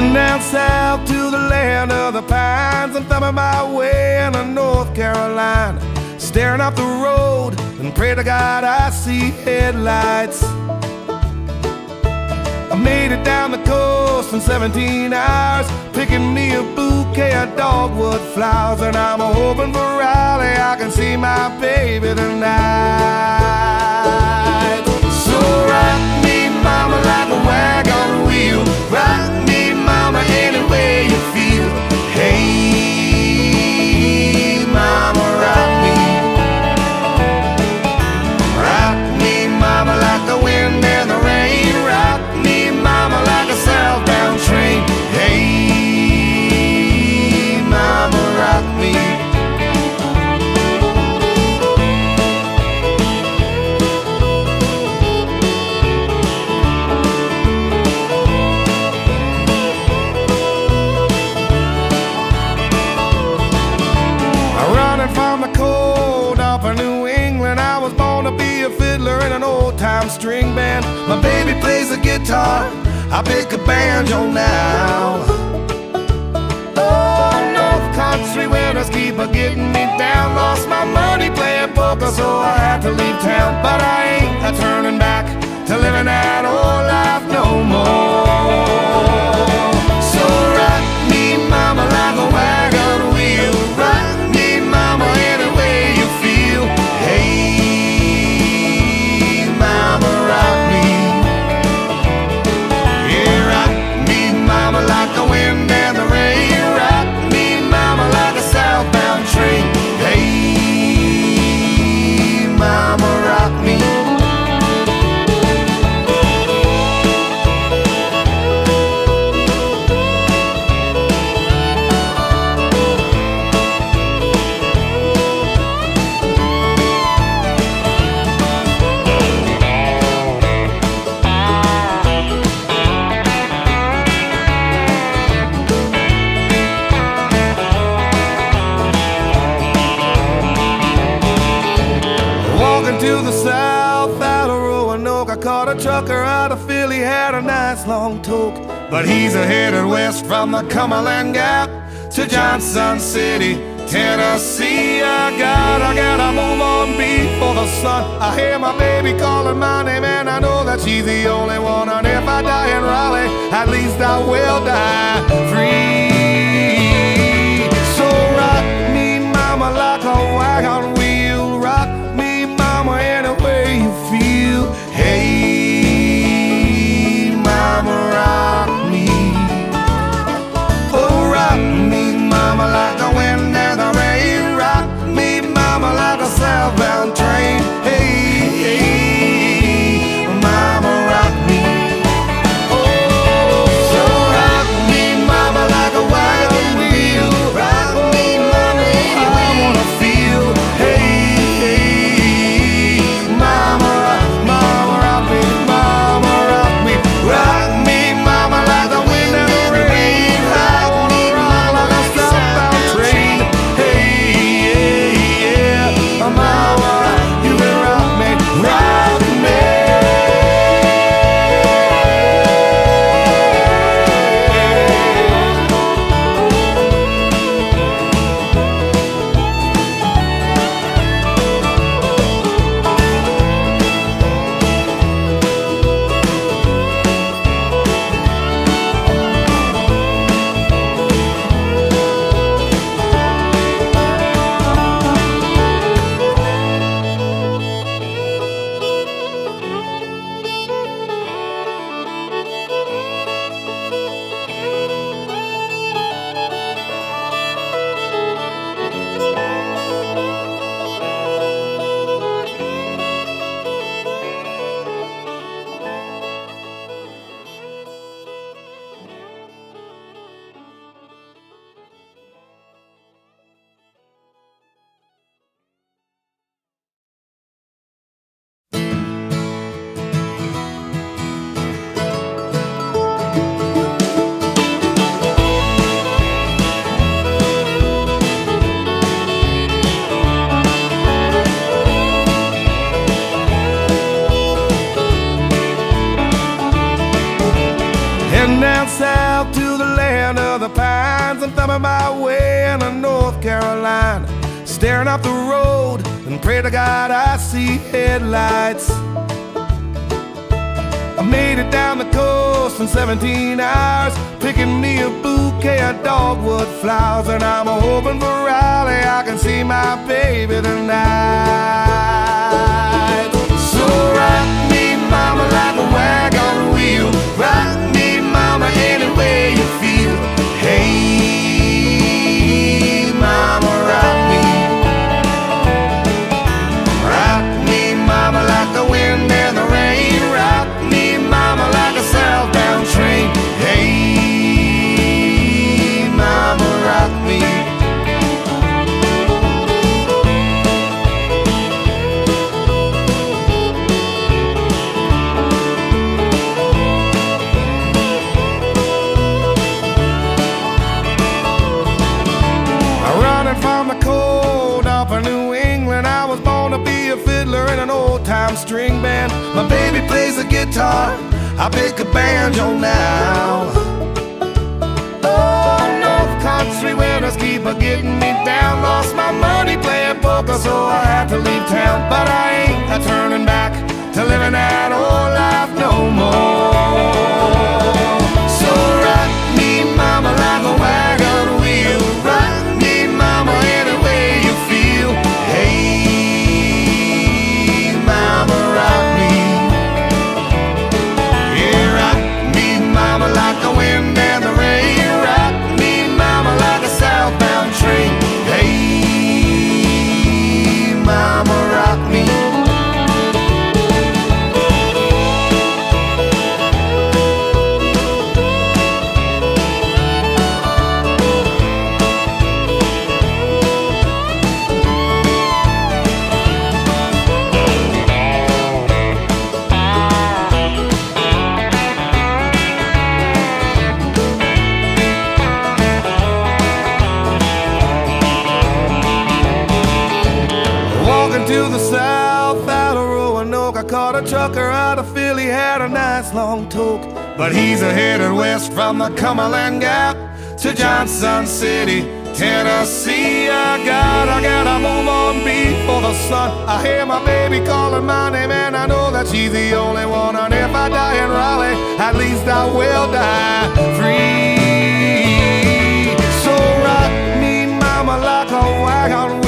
Down south to the land of the pines, I'm thumbing my way into North Carolina, staring up the road and pray to God I see headlights. I made it down the coast in 17 hours, picking me a bouquet of dogwood flowers, and I'm hoping for Raleigh I can see my baby tonight. So rock me, mama, like a wagon wheel. Rock me, mama, any way you feel. Hey, mama, rock me. Rock me, mama, like the wind and the rain. Rock me, mama, like a southbound train. Hey, mama, rock me. From the cold up in New England, I was born to be a fiddler in an old-time string band. My baby plays the guitar, I pick a banjo now. Oh, North Country winters keep getting me down. Lost my money playing poker, so I had to leave town. But I ain't turning back to living that old life no more. So rock me, mama, like a wagon wheel. Rock me, mama, any way you feel. Hey, mama, rock me. Yeah, rock me, mama, like the wind and the rain. Rock me, mama, like a southbound train. Hey, mama, rock me. To the south out of Roanoke, I caught a trucker out of Philly, had a nice long toke. But he's headed west from the Cumberland Gap to Johnson City, Tennessee. I gotta move on before the sun. I hear my baby calling my name, and I know that she's the only one. And if I die in Raleigh, at least I will die free. So rock me, mama, like a wagon wheel. Rock me, mama, any way you feel. Hey, mama, rock me. Oh, rock me, mama, like the wind and the rain. Rock me, mama, like a southbound train. Hey, mama, rock me. lines and thumbing my way into North Carolina, staring up the road and pray to God I see headlights. I made it down the coast in 17 hours, picking me a bouquet of dogwood flowers, and I'm hoping for Raleigh I can see my baby tonight. So rock me, mama, like a wagon wheel. Rock me, mama, any way you feel. Hey, mama, rock me. Rock me, mama, like the wind and the rain. Rock me, mama, like a southbound train. Hey, mama, rock me. Running from the cold up in New England, I was born to be a fiddler in an old-time string band. My baby plays the guitar, I pick a banjo now. Oh, North Country winters keep getting me down. Lost my money playing poker, so I had to leave town. But I ain't turning back to living that old life no more. So rock me, mama, like a wagon wheel. Rock me, mama, any way you feel. Hey, mama, rock me. Yeah, rock me, mama, like the wind and the rain. Rock me, mama, like a southbound train. Hey, mama, rock me. Walking to the south out of Roanoke, I caught a trucker out of Philly, had a nice long toke. But he's headed west from the Cumberland Gap to Johnson City, Tennessee. I gotta move on before the sun. I hear my baby calling my name, and I know that she's the only one. And if I die in Raleigh, at least I will die free. So rock me, mama, like a wagon wheel.